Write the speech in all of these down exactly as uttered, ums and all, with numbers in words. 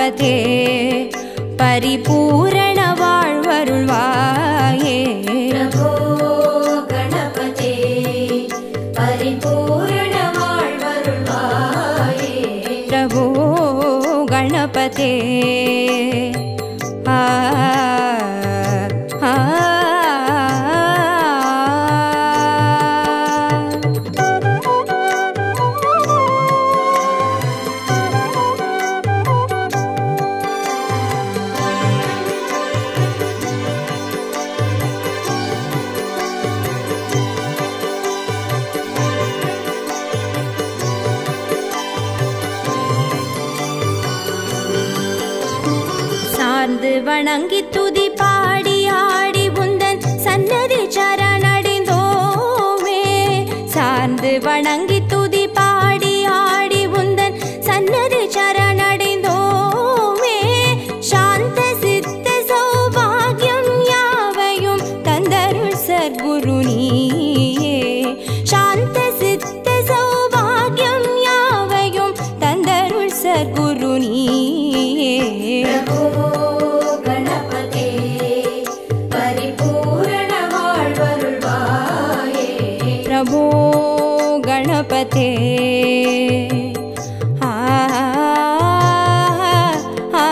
गणपते परिपूर्ण வாழ்வருள்வாயே प्रभो गणपते परिपूर्ण வாழ்வருள்வாயே प्रभो गणपते आ आ சார்ந்து வணங்கி துதி பாடி ஆடி உந்தன் சன்னதி சரணடைந்தோமே சார்ந்து வணங்கி துதி பாடி ஆடி உந்தன் சன்னதி சரணடைந்தோமே சாந்த சித்த சௌபாகியம் யாவையும் தந்தருள் சர்க்குரு நீயே சாந்த சித்த சௌபாகியம் யாவையும் தந்தருள் சர்க்குரு நீயே प्रभो गणपते परिपूर्ण வாழ்வருள்வாயே प्रभो गणपते आ आ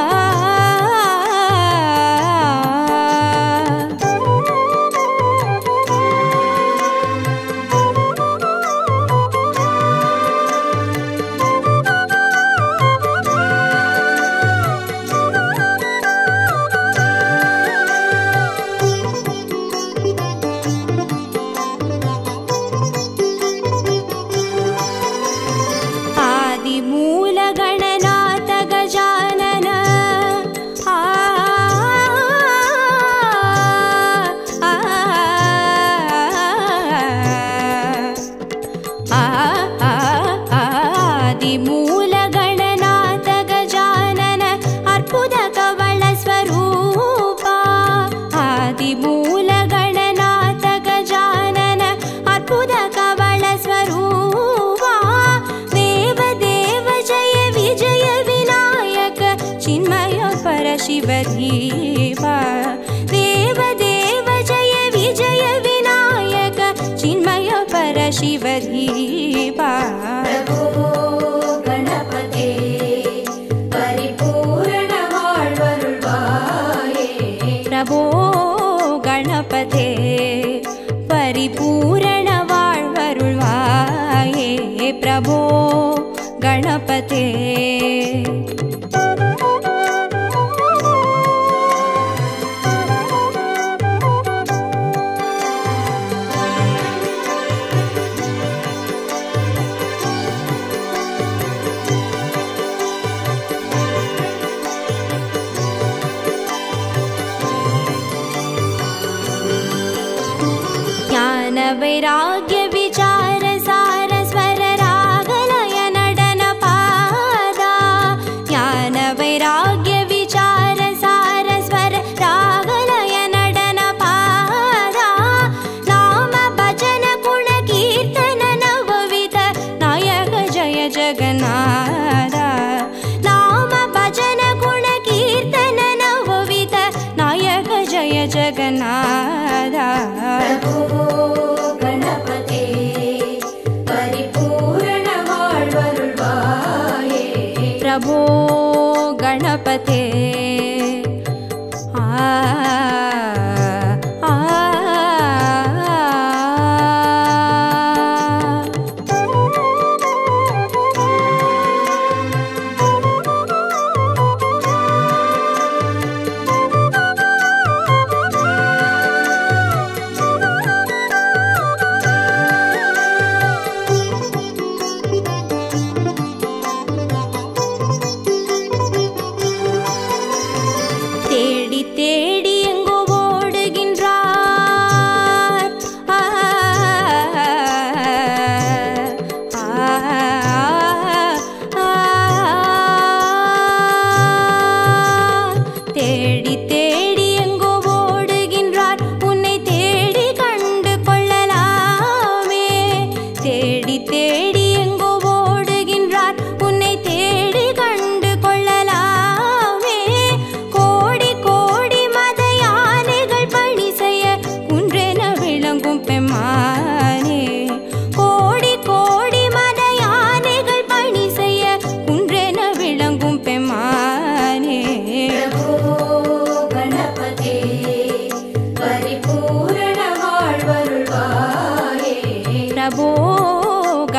मूल गणनाथ गजानन आ आदि मूल गणनाथ गजानन अर्पुद कवल स्वरूपा आदि मूल गणनाथ गजानन अर्पुद कवल स्वरूपा चिन्मय परशिवधीवा देव देव जय विजय विनायक चिन्मय परशिवधीवा प्रभो गणपते परिपूर्ण வாழ்வருள்வாயே प्रभो गणपते परिपूर्ण வாழ்வருள்வாये प्रभो गणपते वैराग्य विचार सार स्वर रागलय नडन पादा ज्ञान वैराग्य विचार सार स्वर रागलय नडन पादा नाम भजन गुण कीर्तन नवविध नायक जय जगन्नाथ नाम भजन गुण कीर्तन नवविध नायक जय जगन्नाथ प्रभो गणपते परिपूर्ण வாழ்வருள்வாயே प्रभो गणपते आ आ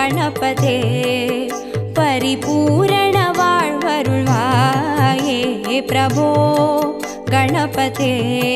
गणपते परिपूर्ण वाळ्वरुळ्वाये प्रभो गणपते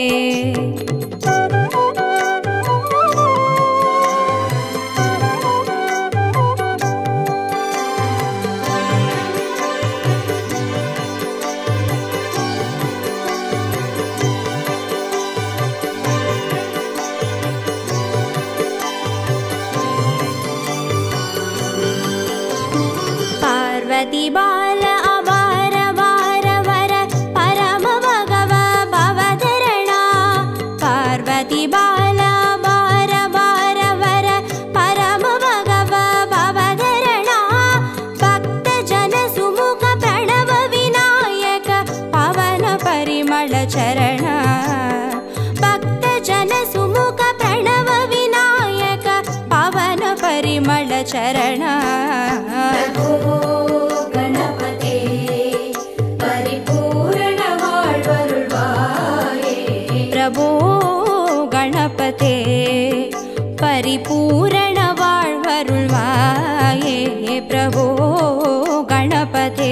पार्वती बाल अवार वार वर परम भगव भवधरणा पार्वती बाल अवार वार वर परम भगव भवधरणा भक्त जन सुमुख प्रणव विनायक पवन परिमल चरण भक्त जन सुमुख प्रणव विनायक पवन परिमल चरण प्रभो गणपते परिपूर्ण वाळ्वरुळ्वाये प्रभो गणपते परिपूर्ण वाळ्वरुळ्वाये प्रभो गणपते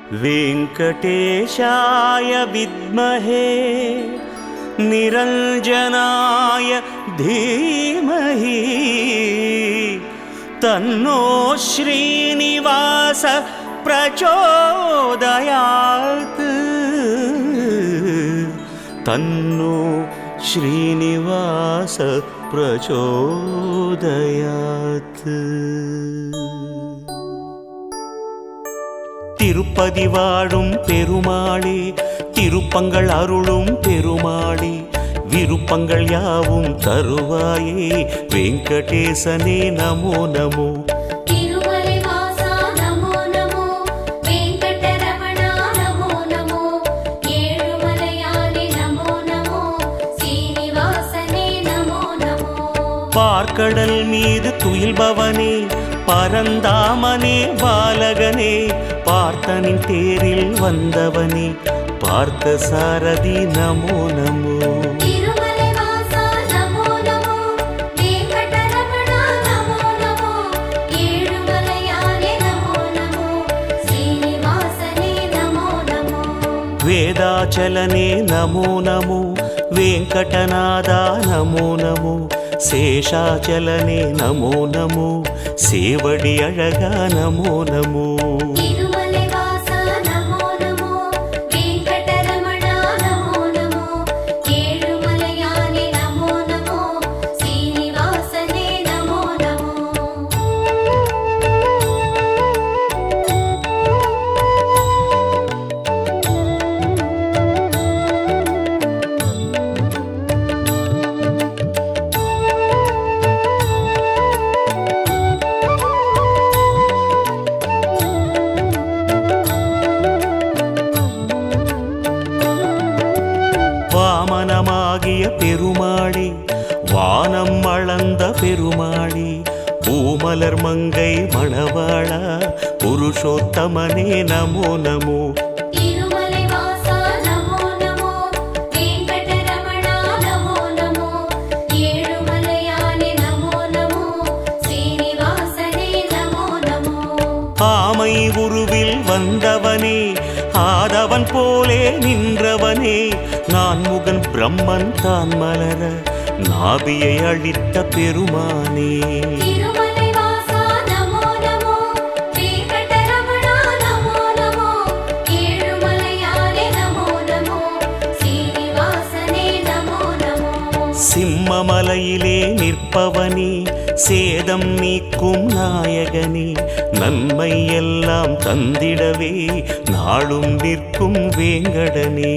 वेंकटेशाय विद्महे निरंजनाय धीमहि तन्नो श्रीनिवास प्रचोदयात् तन्नो श्रीनिवास प्रचोदयात्। திருப்பதி வாழும் பெருமாளே திருப்பங்கள் அருளும் பெருமாளே விருப்பங்கள் யாவும் தருவாயே வெங்கடேசனே நமோ நமோ। பார்க்கடல் மீது துயில்பவனே பரந்தாமனே பாலகனே பார்த்தனின் தேரில் வந்தவனே பார்த்த சாரதி நமோ நமோ। வேதாச்சலனே நமோ நமோ வெங்கடநாதா நமோ நமோ சேஷாச்சலனே நமோ நமோ சேவடி அழகா நமோ நமோ। வாமனமாகிய பெருமாளே வானம் அளந்த பெருமாளே பூமலர் மங்கை மணவாளா புருஷோத்தமனே நமோ நமோ। ஆமை உருவில் வந்தவனே ஆதவன் போலே நின்றவனே நான் முகன் பிரம்மன் தான் மலர நாபியை அழித்த பெருமானே। சிம்மமலையிலே நிற்பவனே சேதம் நீக்கும் நாயகனே நன்மை எல்லாம் தந்திடவே நாளும் நிற்கும் வேங்கடனே।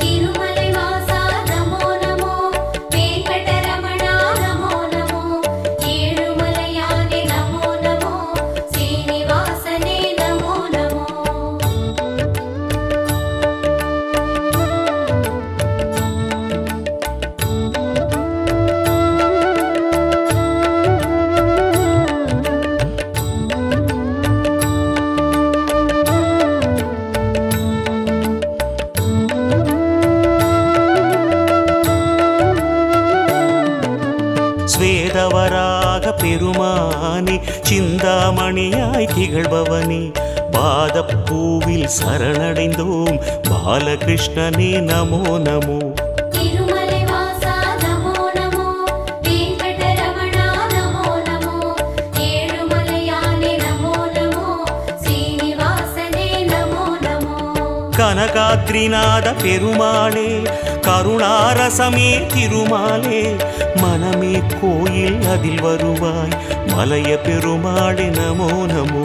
ஸ்வேதவராக பெருமானே சிந்தாமணியாய் திகழ்பவனே பாதப்பூவில் சரணடைந்தோம் பாலகிருஷ்ணனே நமோ நமோ। கனகாத்ரிநாத பெருமாளே கருணாரசமே திருமாலே மனமே கோயில் அதில் வருவாய் மலைய பெருமாளே நமோ நமோ।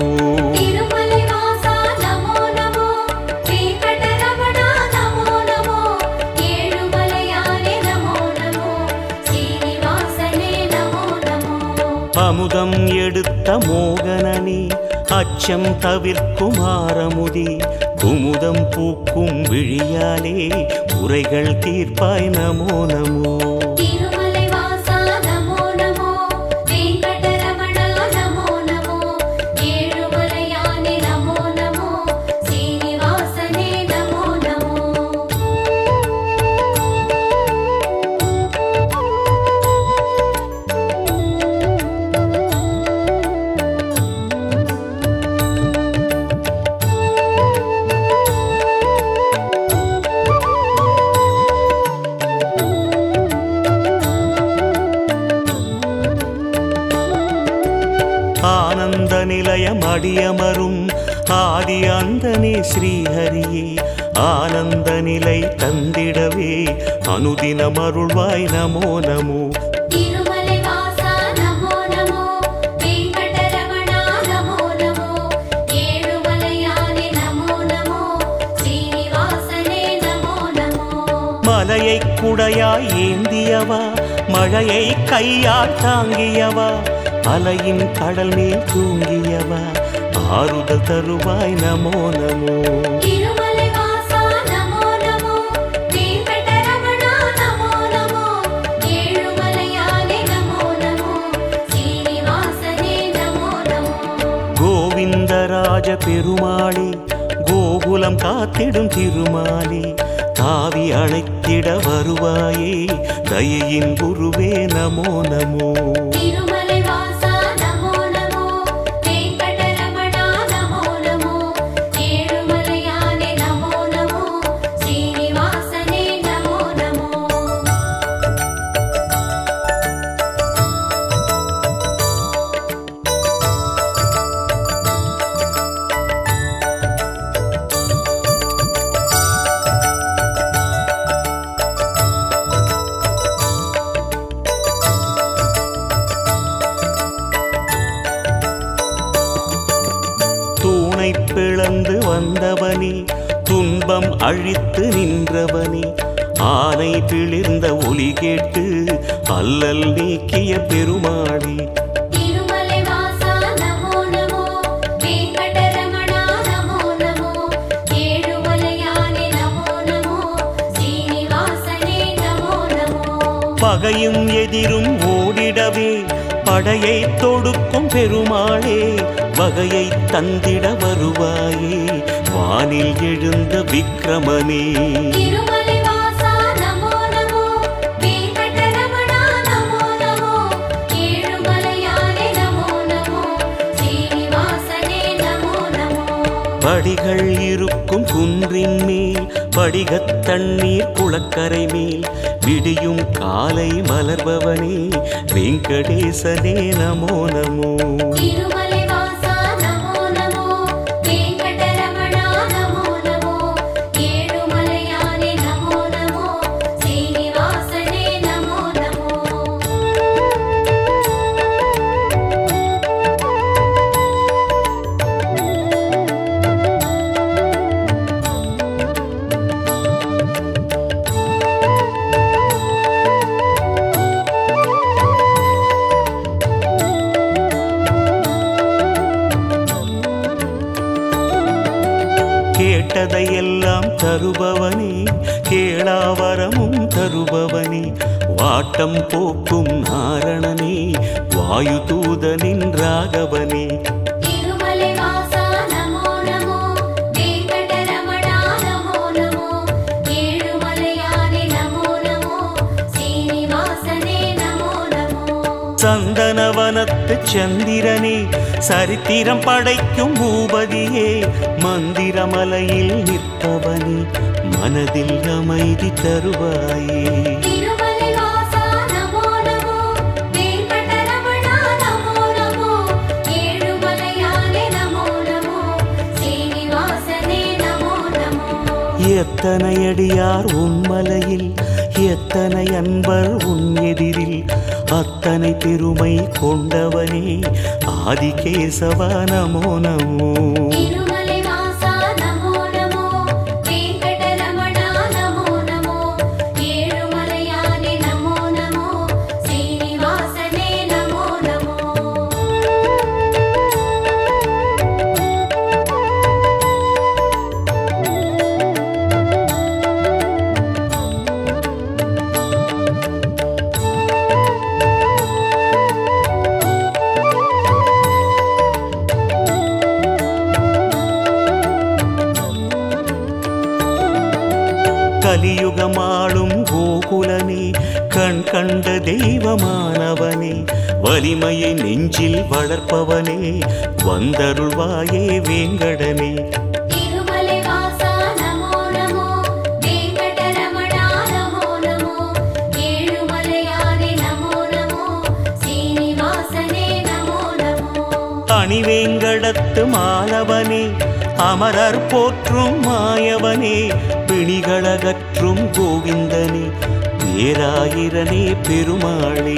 அமுதம் எடுத்த மோகனனே அச்சம் தவிர்க்கும் ஆரமுதே குமுதம் பூக்கும் விழியாலே உரைகள் தீர்ப்பாய் நமோ நமோ। மைந்தனே ஸ்ரீஹரியே ஆனந்த நிலை தந்திடவே அனுதினம் அருள்வாய் நமோ நமோ. திருமலை வாசா நமோ நமோ, வெங்கடரமணா நமோ நமோ, ஏழுமலையானே நமோ நமோ, ஸ்ரீனிவாசனே நமோ நமோ. மலையை குடையாய் ஏந்தியவா மழையை கையால் தாங்கியவா அலையின் கடல் மேல் தூங்கியவா ஆறுதல் தருவாய் நமோ நமோ. திருமலை வாசா நமோ நமோ, வெங்கடரமணா நமோ நமோ, ஏழுமலையானே நமோ நமோ, ஸ்ரீனிவாசனே நமோ நமோ. கோவிந்தராஜ பெருமாளே கோகுலம் காத்திடும் திருமாலே தாவி அழைத்திட வருவாயே தயையின் குருவே நமோ நமோ. திருமலை வாசா நமோ நமோ, வெங்கடரமணா நமோ நமோ, ஏழுமலையானே நமோ நமோ, ஸ்ரீனிவாசனே நமோ நமோ. தூணை பிளந்து வந்தவனே துன்பம் அழித்து நின்றவனே ஆனை பிளிர்ந்த ஒலி கேட்டு அல்லல் நீக்கிய பெருமாளே. திருமலை வாசா நமோ நமோ, வெங்கடரமணா நமோ நமோ, ஏழுமலையானே நமோ நமோ, ஸ்ரீனிவாசனே நமோ நமோ. பகையும் எதிரும் ஓடிடவே படையை தொடுக்கும் பெருமாளே வகையை தந்திட வருவாயே வானில் எழுந்த விக்ரமனே. திருமலை வாசா நமோ நமோ, வெங்கடரமணா நமோ நமோ, ஏழுமலையானே நமோ நமோ, ஸ்ரீனிவாசனே நமோ நமோ. படிகள் இருக்கும் குன்றின் மேல் படிகத் தண்ணீர் குளக்கரை மேல் விடியும் காலை மலர்பவனே வெங்கடேசனே நமோ நமோ. திருமலை வாசா நமோ நமோ, வெங்கடரமணா நமோ நமோ, ஏழுமலையானே நமோ நமோ, ஸ்ரீனிவாசனே நமோ நமோ. கேட்டதையெல்லாம் தருபவனே கேளாவரமும் தருபவனே வாட்டம் போக்கும் நாரணனே வாயு தூதனின் ராகவனே. திருமலை வாசா நமோ நமோ, வெங்கடரமணா நமோ நமோ, ஏழுமலையானே நமோ நமோ, ஸ்ரீனிவாசனே நமோ நமோ. சந்தனவனத்து சந்திரனே சரித்திரம் படைக்கும் பூபதியே மந்திரமலையில் நிற்பவனே மனதில் அமைதி தருவாயே. திருமலை வாசா நமோ நமோ, வெங்கடரமணா நமோ நமோ, ஏழுமலையானே நமோ நமோ, ஸ்ரீனிவாசனே நமோ நமோ. எத்தனை அடியார் உன்மலையில் எத்தனை அன்பர் உன் எதிரில் அத்தனை பெருமை கொண்டவனே ஆதிகேசவா நமோ நமோ. திருமலை வாசா நமோ நமோ, வெங்கடரமணா நமோ நமோ, ஏழுமலையானே நமோ நமோ, ஸ்ரீனிவாசனே நமோ நமோ. கலியுகமாளும் கோகுலனே கண் கண்ட தெய்வமானவனே வலிமையை நெஞ்சில் வளர்ப்பவனே வந்தருள்வாயே வேங்கடனே. திருமலை வாசா நமோ நமோ, வெங்கடரமணா நமோ நமோ, ஏழுமலையானே நமோ நமோ, ஸ்ரீனிவாசனே நமோ நமோ. அணிவேங்கடத்து மாலவனே அமரர் போற்றும் மாயவனே பிணிகளகற்றும் கோவிந்தனே பேராயிரனே பெருமாளே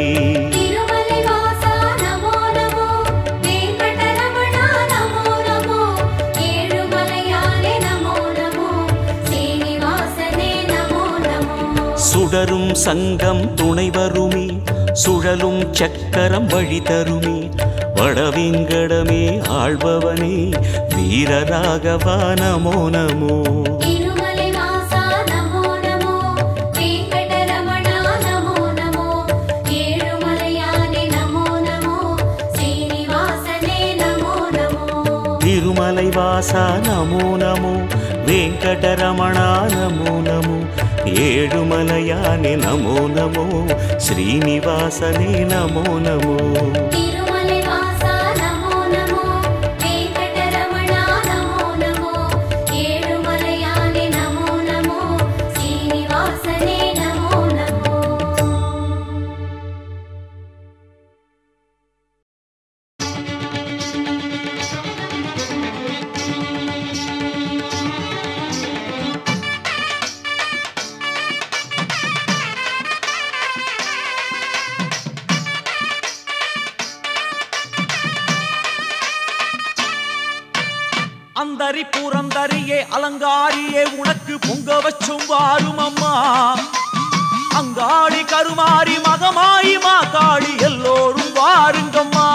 சுடரும் சங்கம் துணை வருமே சுழலும் சக்கரம் வழி தருமே வடவிங்கடமே ஆள்பவனே வீரராகவா நமோ நமோ திருமலை வாசா நமோ நமோ வெங்கடரமணா நமோ நமோ ஏழுமலையானே நமோ நமோ ஸ்ரீனிவாசனே நமோ நமோ திருமலை வாசா நமோ நமோ வெங்கடரமணா நமோ நமோ ஏழுமலையானே நமோ நமோ ஸ்ரீனிவாசனே நமோ நமோ. அந்தரி பூரந்தரியே அலங்காரியே உனக்கு பொங்க வச்சும் வாரும் அம்மா அங்காடி கருமாரி மகமாயி மாகாளி எல்லோரும் வாருங்கம்மா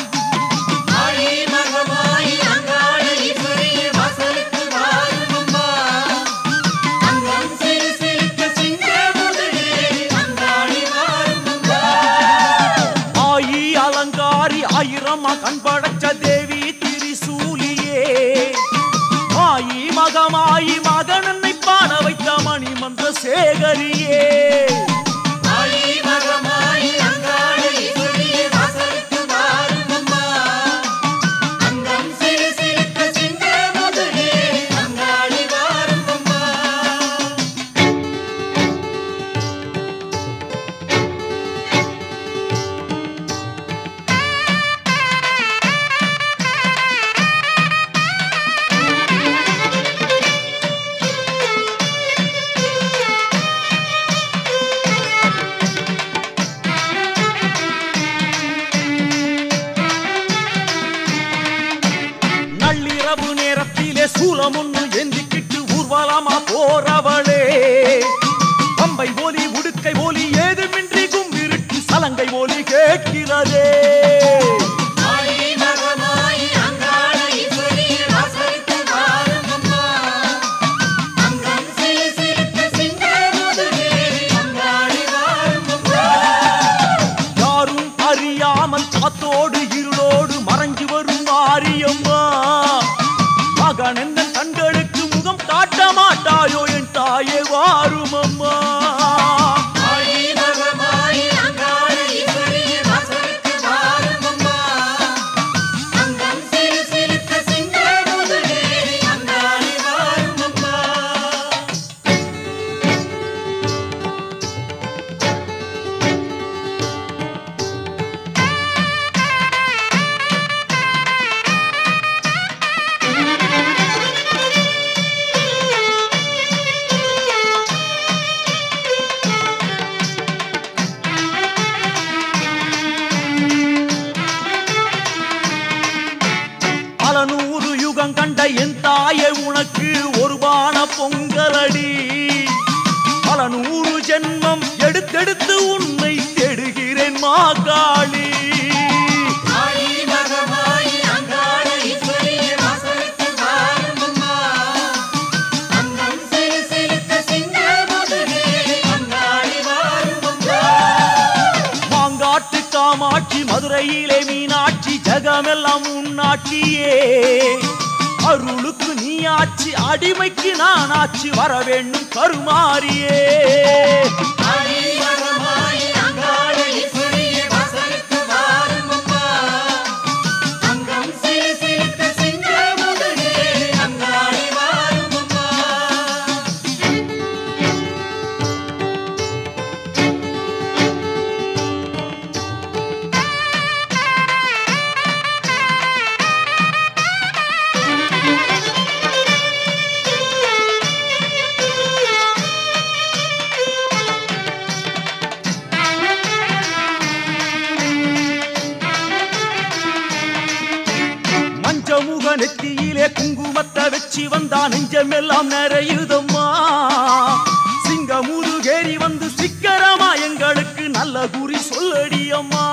ஆயி அலங்காரி ஆயிரமா கண்படைச்ச தேவி திரிசூலியே ஆயி மகமாயி மகனன்னை பாட வைத்த மணிமன்ற சேகரியே சூலமுன்னு எந்திக்கிட்டு ஊர்வலமா போறவளே பம்பை ஒலி உடுக்கை ஒலி ஏதுமின்றி கும்பிருட்டு சலங்கை ஒலி கேட்கிறதே யாரும் அறியாமல் காத்தோடு இருளோடு மறைஞ்சு வரும் மாரியம்மா மகனெந்தன் கண்களுக்கு முகம் காட்ட மாட்டாயோ என் தாயே வாரும் அம்மா கண்ட என் தாயே உனக்கு ஒரு பான பொங்கலடி பல நூறு ஜென்மம் எடுத்தெடுத்து உன்னை தேடுகிறேன் மாகாளி மாங்காட்டு காமாட்சி மதுரையிலே மீனாட்சி ஜகமெல்லாம் உன்னாட்சியே அருளுக்கு நீ ஆட்சி அடிமைக்கு நான் ஆட்சி வர வேண்டும் கருமாரியே வச்சு வந்தா நெஞ்சமெல்லாம் நிறையுதம்மா சிங்கமுதுகேரி வந்து சிக்கரமா எங்களுக்கு நல்ல குறி சொல்லடி அம்மா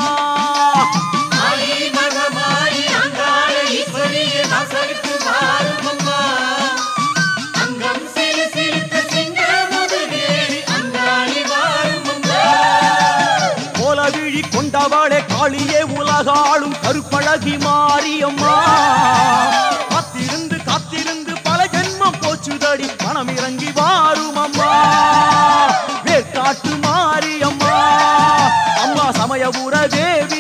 கோலவிழி கொண்டவாளே காளியே உலகாளும் கருப்பழகி மாரியம்மா காத்திருந்து காத்திருந்து பல ஜென்மம் போச்சுதடி பணம் இறங்கி வாரும் அம்மா வேற்காட்டு மாரியம்மா அம்மா சமயபுர தேவி